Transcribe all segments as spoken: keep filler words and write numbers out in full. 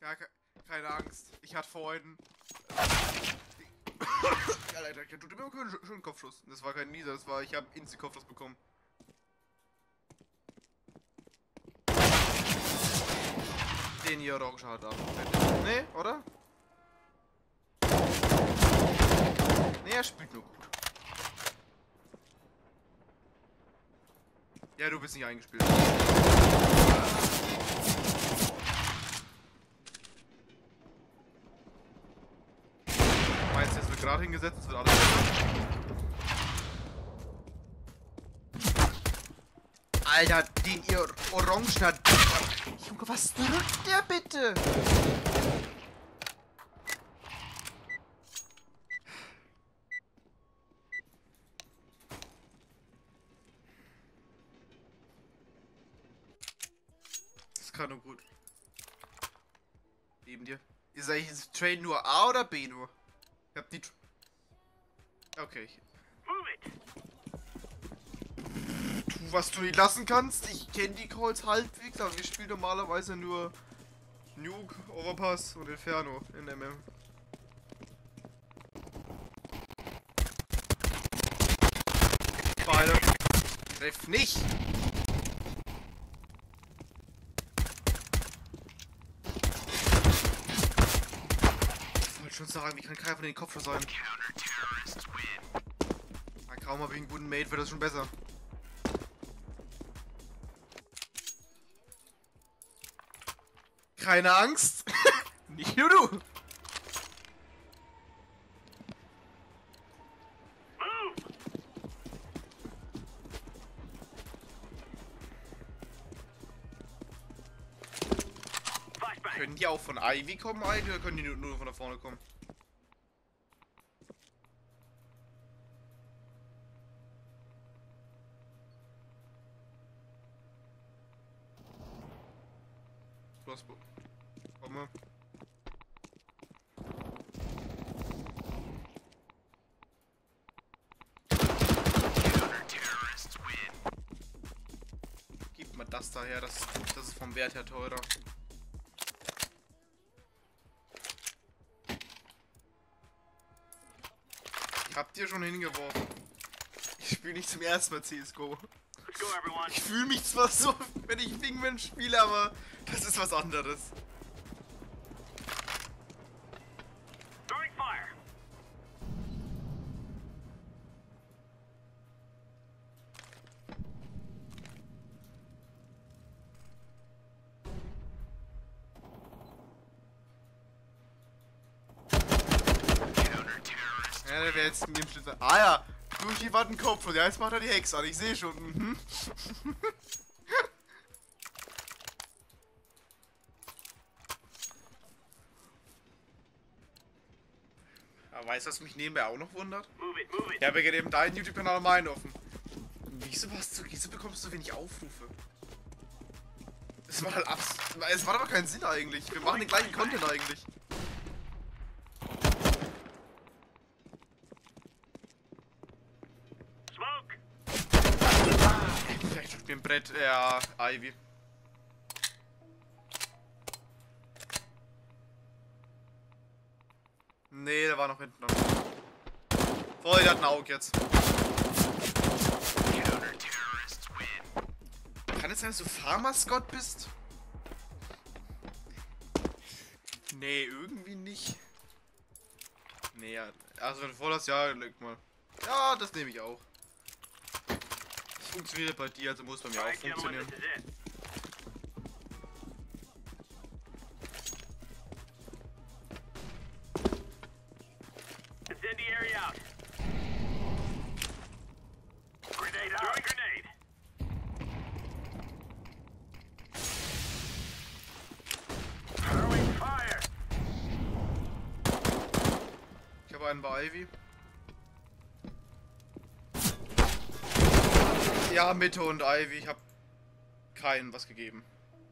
Ja, ke keine Angst. Ich hatte vorhin... Ja, Alter, der tut immer einen schönen Kopfschuss. Das war kein Nieser, das war... Ich habe instant Kopfschuss bekommen. Den hier orange hat ab. Nee, oder? Nee, er spielt nur gut. Ja, du bist nicht eingespielt. Meinst du, jetzt wird gerade hingesetzt, es wird alles besser? Alter, den ihr Orangen hat. Junge, was drückt der bitte? Das kann nur gut. Neben dir. Ist eigentlich das Train nur A oder B nur? Ich hab die... Tr okay. Tu, was du nicht lassen kannst. Ich kenne die Calls halbwegs, aber wir spielen normalerweise nur Nuke, Overpass und Inferno in M M. Beide. Treff nicht! Ich wollte schon sagen, wie kann keiner von den Kopf sein? Na, kaum mal wegen guten Mate wird das schon besser. Keine Angst! Nicht nur du! Können die auch von Ivy kommen eigentlich, oder können die nur, nur von da vorne kommen? Crossbow. Komm mal. Gib mal das daher, das, das ist vom Wert her teurer. Ich hab dir schon hingeworfen. Ich spiele nicht zum ersten Mal C S G O. Ich fühle mich zwar so, wenn ich Wingman spiele, aber das ist was anderes. Ja, der wäre jetzt in dem Schnitt. Ah ja, durch die Wand Kopf und ja, jetzt macht er die Hex an, ich sehe schon. Mhm. Aber weißt du, was mich nebenbei auch noch wundert? Ich habe ja eben deinen YouTube-Kanal meinen offen. Wieso, was du, wieso bekommst du wenig Aufrufe? Es macht halt abs. Es macht aber keinen Sinn eigentlich. Wir machen den gleichen Content eigentlich. Vielleicht tut mir ein Brett, ja, Ivy. Nee, der war noch hinten. Voll, der hat ein Auge jetzt. Kann es sein, dass du Pharma-Scott bist? Nee, irgendwie nicht. Nee, ja. Also wenn du voll hast, ja, leg mal. Ja, das nehme ich auch. Das funktioniert bei dir, also muss es bei mir auch funktionieren. Incendiary out. Grenade out. Throwing grenade. Throwing fire. Ich habe einen bei Ivy. Ja, Mitte und Ivy. Ich habe keinen was gegeben.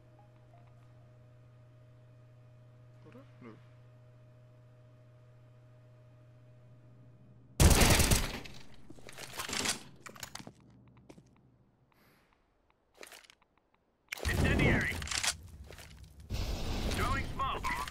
Oder? Nö. Incendiary. Throwing smoke.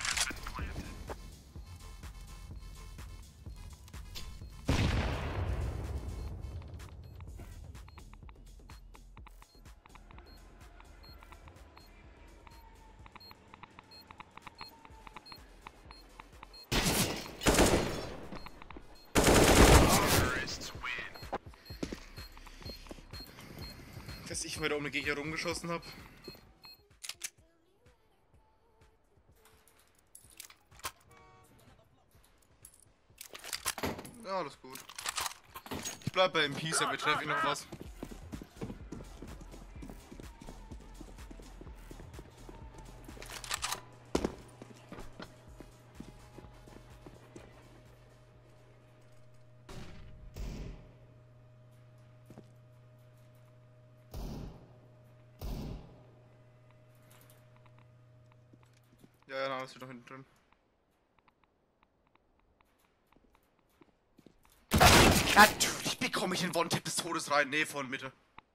ich heute um den Gegner rumgeschossen habe. Ja, alles gut. Ich bleib bei M Ps, damit treffe ich noch was. Ja, ja, na, das steht noch hinten drin. Natürlich bekomme ich den One-Tap des Todes rein. Nee, von Mitte.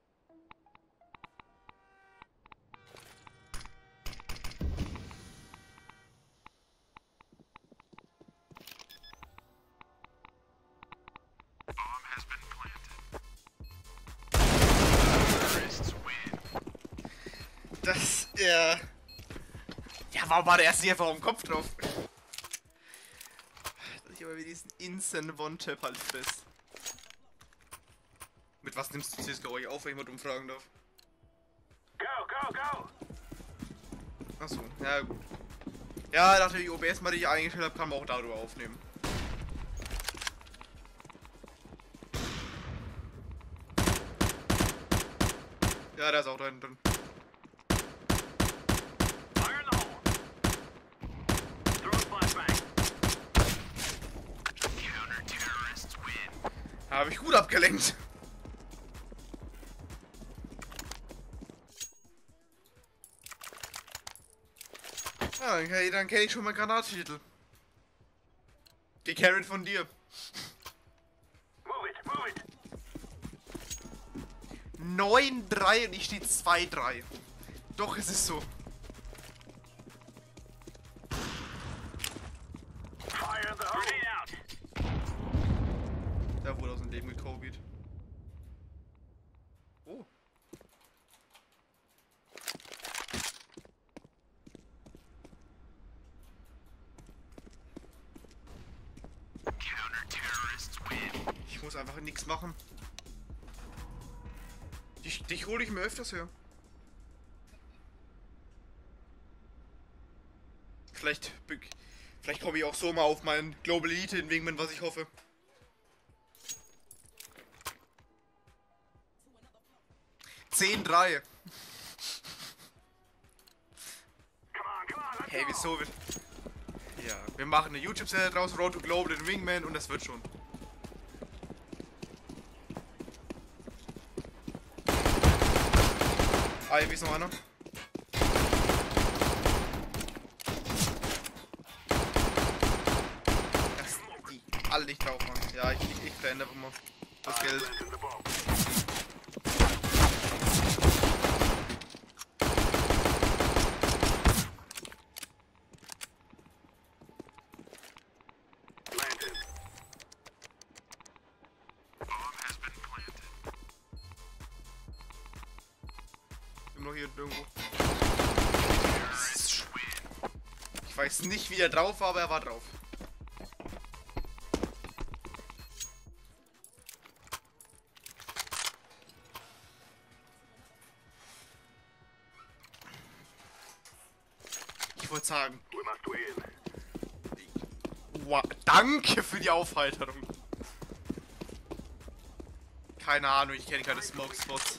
Das, äh... Ja, warum war der erste hier einfach auf dem Kopf drauf? Dass ich aber wie diesen Instant One-Tap halt fest. Mit was nimmst du C S G O eigentlich auf, wenn ich mal umfragen darf? Go, go, go! Achso, ja gut. Ja, nachdem ich O B S mal richtig eingestellt habe, kann man auch darüber aufnehmen. Ja, der ist auch da hinten drin. Fire in the hole. Throw a flashbang. Counter-terrorists win. Habe ich gut abgelenkt. Ja, okay, dann kenne ich schon mal Granattitel. Gecarried von dir. Move it, move it. neun drei und ich stehe zwei drei. Doch, es ist so. Fire in the hole. Grenade out. Der wurde aus dem Leben gekobiet. Oh. Ich muss einfach nichts machen. Dich, dich hole ich mir öfters her. Vielleicht, vielleicht komme ich auch so mal auf meinen Global Elite in Wingman, was ich hoffe. zehn drei. Hey, wieso? Ja, wir machen eine YouTube-Serie draus, Road to Global in Wingman, und das wird schon. Ah, hier ist noch einer. Das, die alle nicht drauf, Mann. Ja, ich, ich, ich verändere mal das Geld. Noch hier irgendwo. Ich weiß nicht, wie er drauf war, aber er war drauf. Ich wollte sagen. Wow, danke für die Aufheiterung. Keine Ahnung, ich kenne keine Smoke Spots.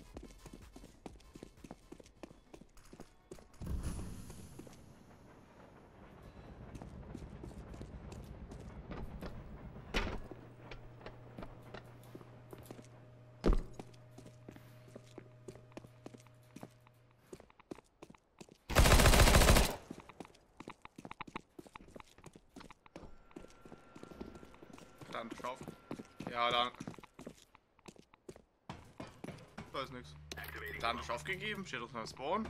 Dann drauf. Ja, dann. Da ist nix. Dann ist aufgegeben, steht auf meinem Spawn.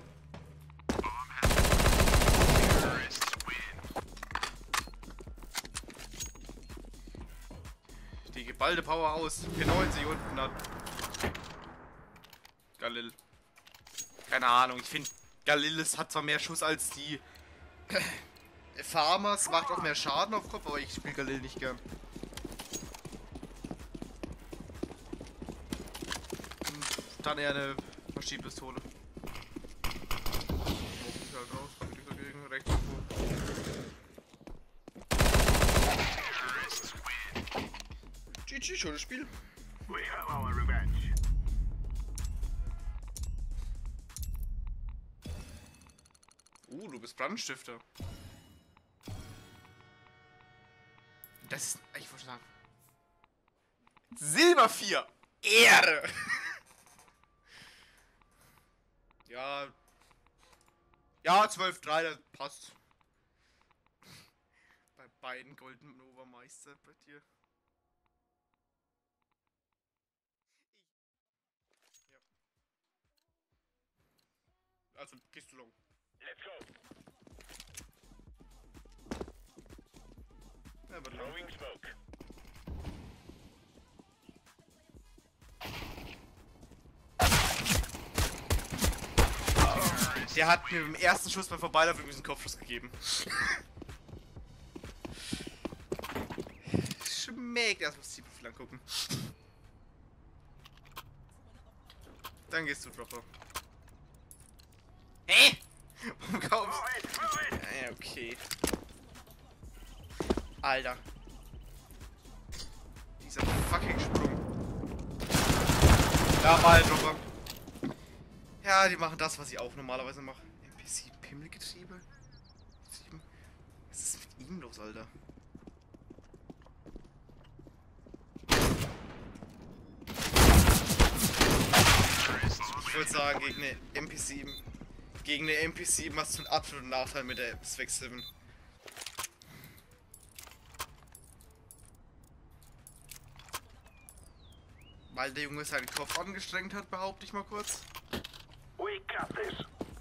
Die geballte Power aus. P neunzig unten hat. Galil. Keine Ahnung, ich finde Galil hat zwar mehr Schuss als die Farmers, macht auch mehr Schaden auf Kopf, aber ich spiele Galil nicht gern. Dann eher eine die Pistole. Ich halt raus, kann ich dagegen, rechts vor. G G, schönes Spiel. We have our revenge. Uh, du bist Brandstifter. Das ist, ich wollte sagen, Silber vier. Ehre. Ja. Ja, zwölf drei, das passt. Bei beiden Golden Obermeister bei dir. Ja. Also, gehst du long. Let's go. Ja, wird long. Throwing smoke. Der hat mir im ersten Schuss beim Vorbeilaufen übrigens einen Kopfschuss gegeben. Schmeckt. Erstmal das Zielprofil angucken. Dann gehst du, Dropper. Hä? Warum kaufst Move it, move it. du? Ja, okay. Alter. Dieser fucking Sprung. Ja, mal, Dropper. Ja, die machen das, was ich auch normalerweise mache. N P C-Pimmelgetriebe? Was ist mit ihm los, Alter? Ich würde sagen, gegen eine N P C, gegen eine N P C machst du einen absoluten Nachteil mit der Swag sieben. Weil der Junge seinen Kopf angestrengt hat, behaupte ich mal kurz. We got this.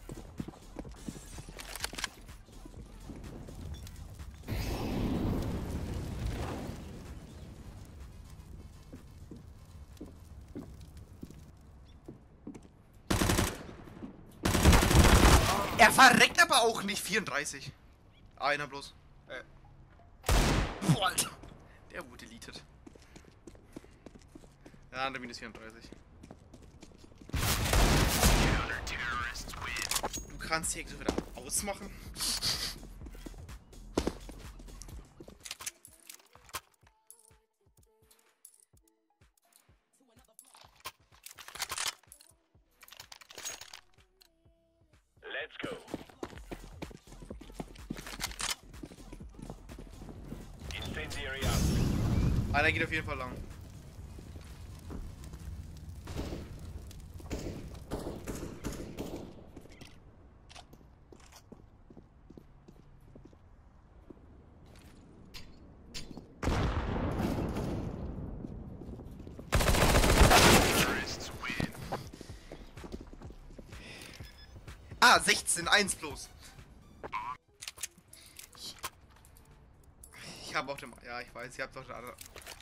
Er verreckt aber auch nicht. vierunddreißig. Einer bloß. Äh. Boah, Alter. Der wurde deleted. Ja, der minus vierunddreißig. Du kannst hier so wieder ausmachen. Let's go. Incendiary out. Einer geht auf jeden Fall lang. Ah, sechzehn, eins bloß. Ich, ich habe auch den... Ja, ich weiß, ich habe doch den anderen...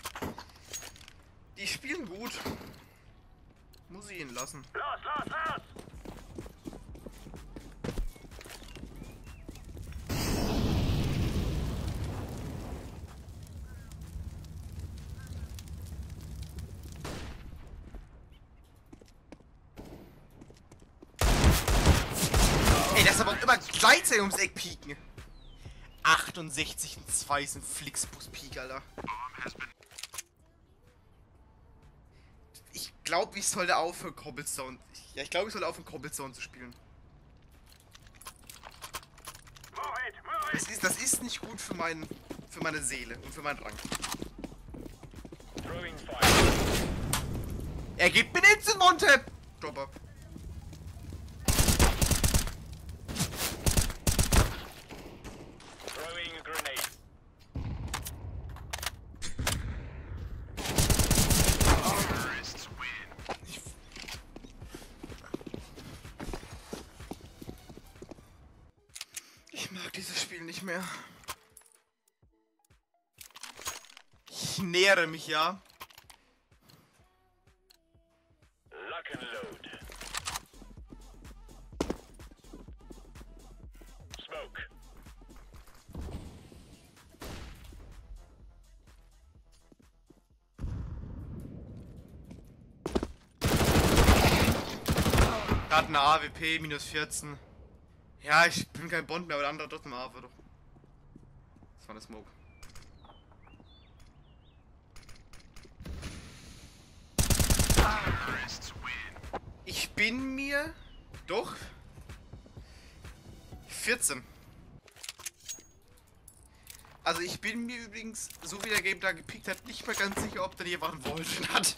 Die spielen gut. Muss ich ihn lassen. Los, los, los. Ey, das ist aber immer gleichzeitig ums Eck pieken. achtundsechzig und zwei sind Flixbus-Peak, Alter. Ich glaube, ich sollte aufhören, Cobblestone. Ich, ja, ich glaube, ich sollte aufhören, Cobblestone zu spielen. Move it, move Das it. ist, das ist nicht gut für, mein, für meine Seele und für meinen Rang. Throwing fire. Er gibt mir den Instant One-Tap! Dropper. Throwing a grenade. Ich mag dieses Spiel nicht mehr. Ich nähere mich, ja. Lock and load. Smoke. Hat eine A W P, minus vierzehn. Ja, ich bin kein Bond mehr, aber der andere hat trotzdem A W P. Das war eine Smoke. Ich bin mir... Doch... vierzehn. Also ich bin mir übrigens, so wie der Game da gepickt hat, nicht mehr ganz sicher, ob der jemand einen Wolfen hat.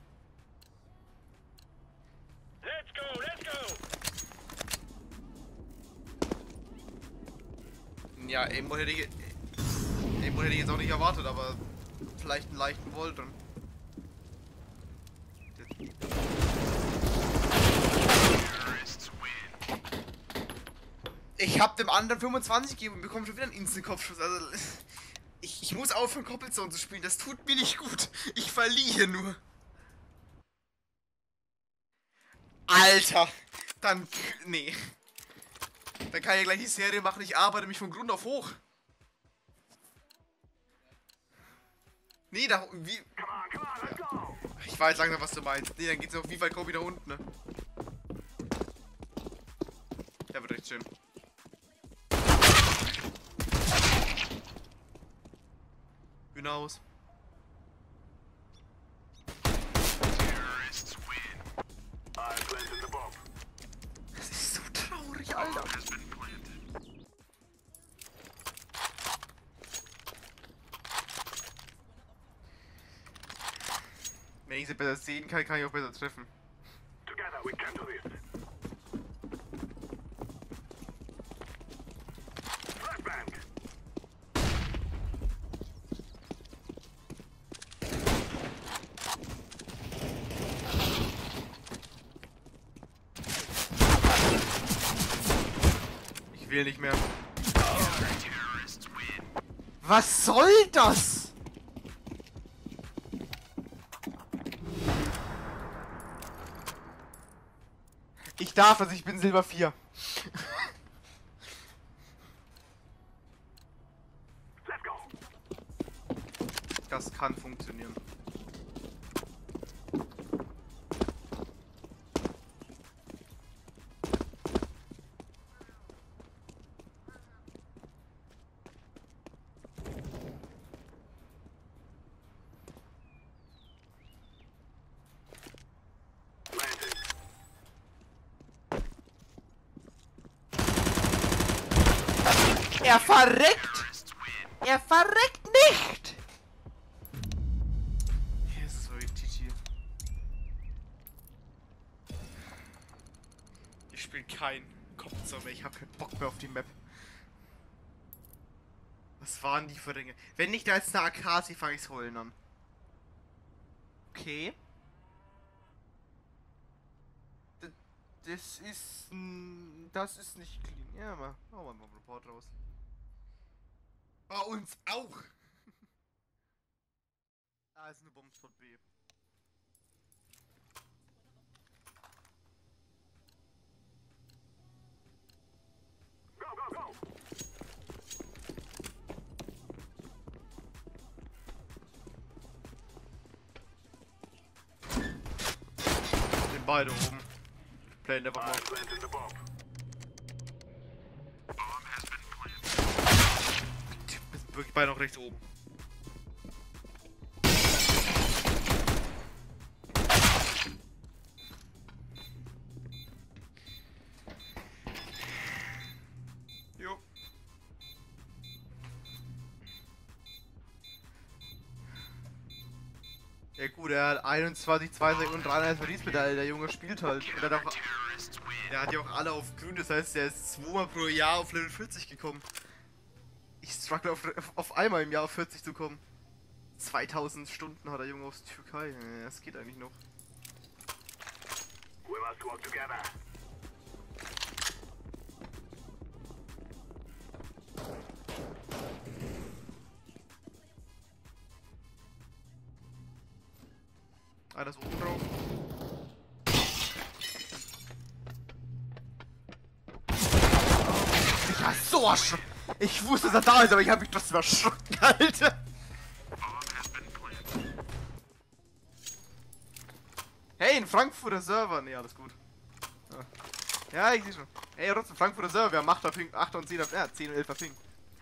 Let's go, let's go. Ja, Aimbo hätte ich, Aimbo hätte ich jetzt auch nicht erwartet, aber vielleicht einen leichten Volt. Ich hab dem anderen fünfundzwanzig gegeben und bekomme schon wieder einen Instant-Kopfschuss. Also, ich, ich muss aufhören, Koppelzone zu spielen. Das tut mir nicht gut. Ich verliere nur. Alter. Dann... Nee. Dann kann ich ja gleich die Serie machen. Ich arbeite mich von Grund auf hoch. Nee, da... Wie... Ich weiß langsam, was du meinst. Nee, dann geht's auf wie weit Kobe da unten, ne? Der wird echt schön. Hinaus. Das ist so traurig, Alter. Wenn ich sie besser sehen kann, kann ich auch besser treffen. Ich will nicht mehr. Was soll das? Ich darf das, ich bin Silber vier. Das kann funktionieren. Er verreckt! Er verreckt nicht! Hier ist so G G. Ich spiele kein Kopfzauber, ich habe keinen Bock mehr auf die Map. Was waren die für Dinge? Wenn nicht da jetzt eine Akasi, fange ich's holen an. Okay. D das ist... Das ist nicht clean. Ja, mal. Machen wir mal einen Report raus. Bei uns auch! Da ist eine Bombspot B. Go, go, go. Sind beide oben. Play never more. Wirklich beide noch rechts oben. Jo. Ja gut, er hat einundzwanzig, zweiundzwanzig und dreiunddreißig Verdienstmedaille. Der Junge spielt halt. Und der, hat auch, der hat ja auch alle auf grün, das heißt, der ist zweimal pro Jahr auf Level vierzig gekommen. Ich struggle auf, auf einmal im Jahr auf vierzig zu kommen. zweitausend Stunden hat der Junge aus Türkei. Ja, das geht eigentlich noch. We must work together. Einer ist oben drauf. Ja, so erschrocken. Ich wusste, dass er da ist, aber ich hab mich trotzdem erschrocken, Alter. Hey, ein Frankfurter Server. Nee, alles gut. Ja. Ja, ich sehe schon. Ey, trotzdem Frankfurter Server, wir haben achter Ping, achter und zehner, ja, zehn und elfer Ping.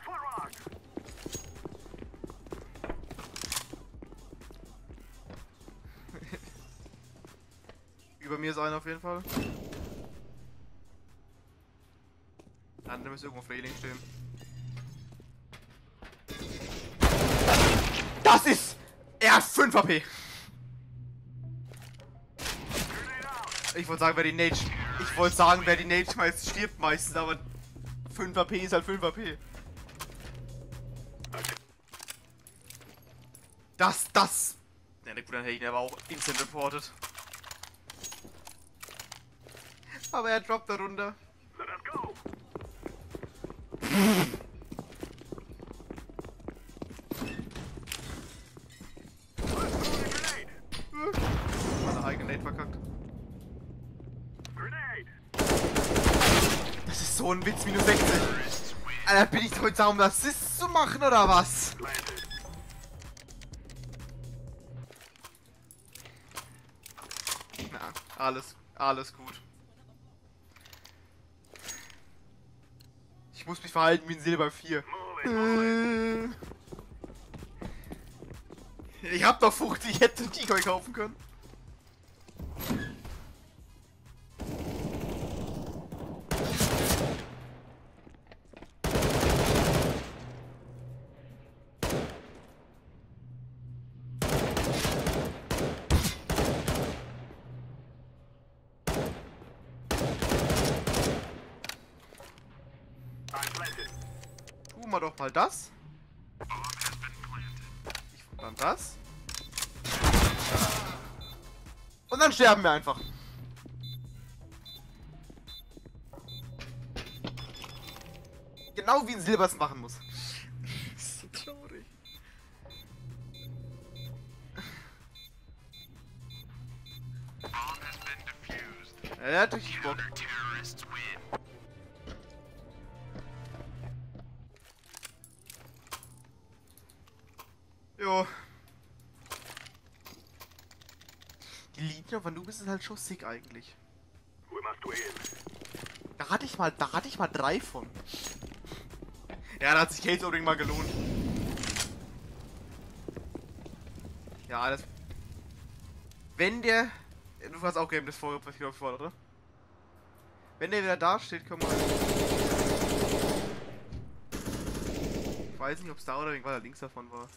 Über mir ist einer auf jeden Fall. Der andere müsste irgendwo auf Reling stehen. Das ist... Er hat fünf A P. Ich wollte sagen, wer die Nate... Ich wollte sagen, wer die Nate schmeißt, stirbt meistens, aber... fünf A P ist halt fünf A P. Das, das... Ja, gut, dann hätte ich ihn aber auch instant reported. Aber er droppt da runter. Meine eigene Nate verkackt. Das ist so ein Witz, minus sechzig. Alter, bin ich heute da, um das Assist zu machen, oder was? Na, alles, alles gut. Ich muss mich verhalten wie ein Silber vier. Ich hab doch Fucht, ich hätte einen Decoy kaufen können. Tun wir doch mal das. Ich dann das. Und dann sterben wir einfach. Genau wie ein Silber es machen muss. Das ist so traurig. Er hat richtig Bock. Jo. Die Linie von Nubis ist halt schon sick eigentlich. Da hatte ich mal, da hatte ich mal drei von. Ja, da hat sich Case Opening mal gelohnt. Ja, das... Wenn der... Du hast auch Game das vor, was ich glaube vor, oder? Wenn der wieder da steht, können wir... Ich weiß nicht, ob es da oder irgendwann links davon war.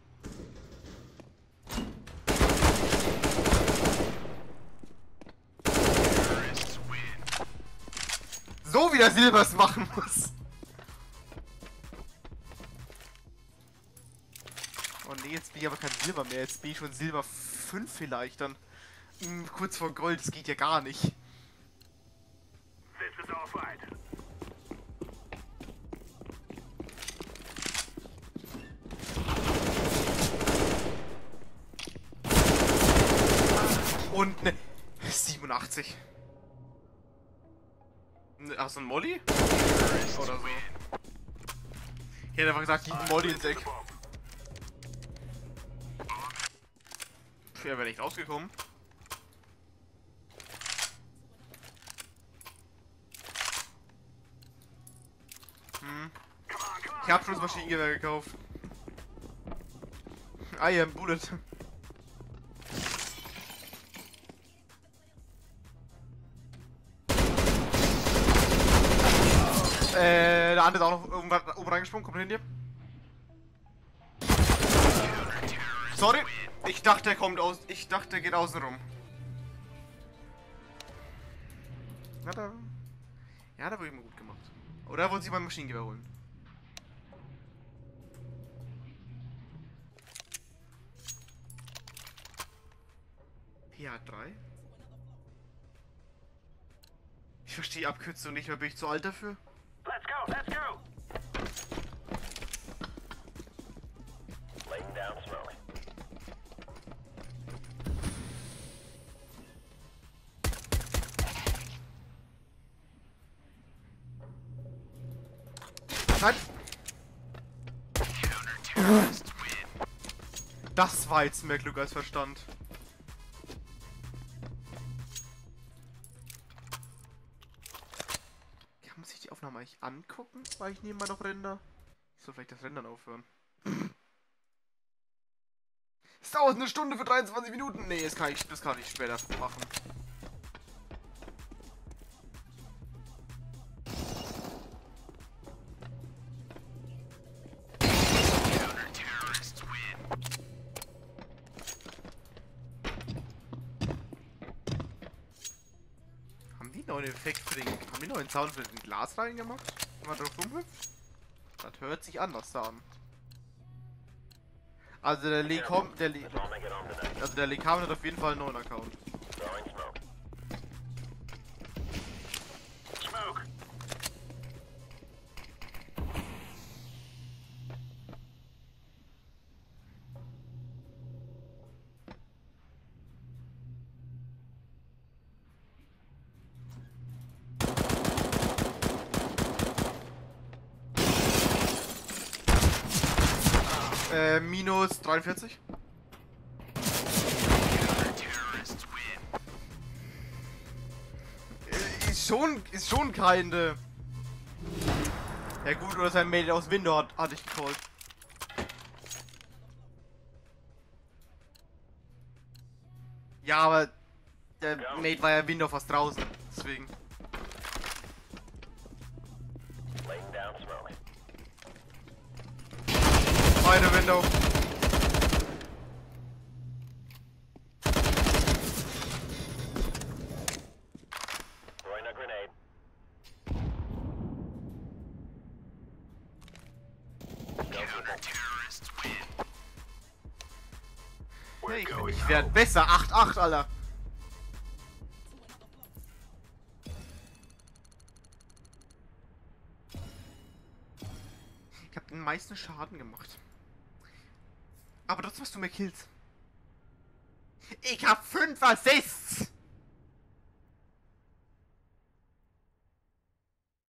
So wie der Silbers machen muss. Oh ne, jetzt bin ich aber kein Silber mehr. Jetzt bin ich schon Silber fünf vielleicht dann. Hm, kurz vor Gold, das geht ja gar nicht. Und ne siebenundachtzig. Hast du einen Molly? Oder so. Ich hätte einfach gesagt, gib einen Molly ins Eck. Er wäre nicht rausgekommen. Hm. Ich hab schon das Maschinengewehr gekauft. I am Bullet. Äh, der andere ist auch noch irgendwann oben reingesprungen, kommt hinter dir. Sorry, ich dachte, er kommt aus. Ich dachte, er geht außen rum. Hat er. Ja, da wurde immer gut gemacht. Oder er wollte sich beim Maschinengewehr holen. P H drei? Ich verstehe die Abkürzung nicht mehr, bin ich zu alt dafür? Let's go, let's go. Laying down smoke. Nein. Das war jetzt mehr Glück als Verstand. Aufnahme eigentlich angucken, weil ich nebenbei noch render? Ich soll vielleicht das Rendern aufhören. Es dauert eine Stunde für dreiundzwanzig Minuten. Nee, das kann ich, das kann ich später machen. Haben die neuen Effekt für den... Haben die neuen Sound für den Glas reingemacht? Wenn man drauf rumhüpft? Das hört sich anders an. Also der Lee kommt... Der Lee... Also der Lee Carmen hat auf jeden Fall einen neuen Account. Smoke. Äh, minus dreiundvierzig. Äh, Ist schon, ist schon keine. Ja gut, oder sein Mate aus Window hat, hatte ich gecallt. Ja, aber der Mate war ja Window fast draußen, deswegen. Laying down smoke. Meine Window. Throwing a grenade. Hey, ich werd besser. acht acht, Alter. Ich hab den meisten Schaden gemacht. Aber trotzdem hast du mehr Kills. Ich hab fünf Assists.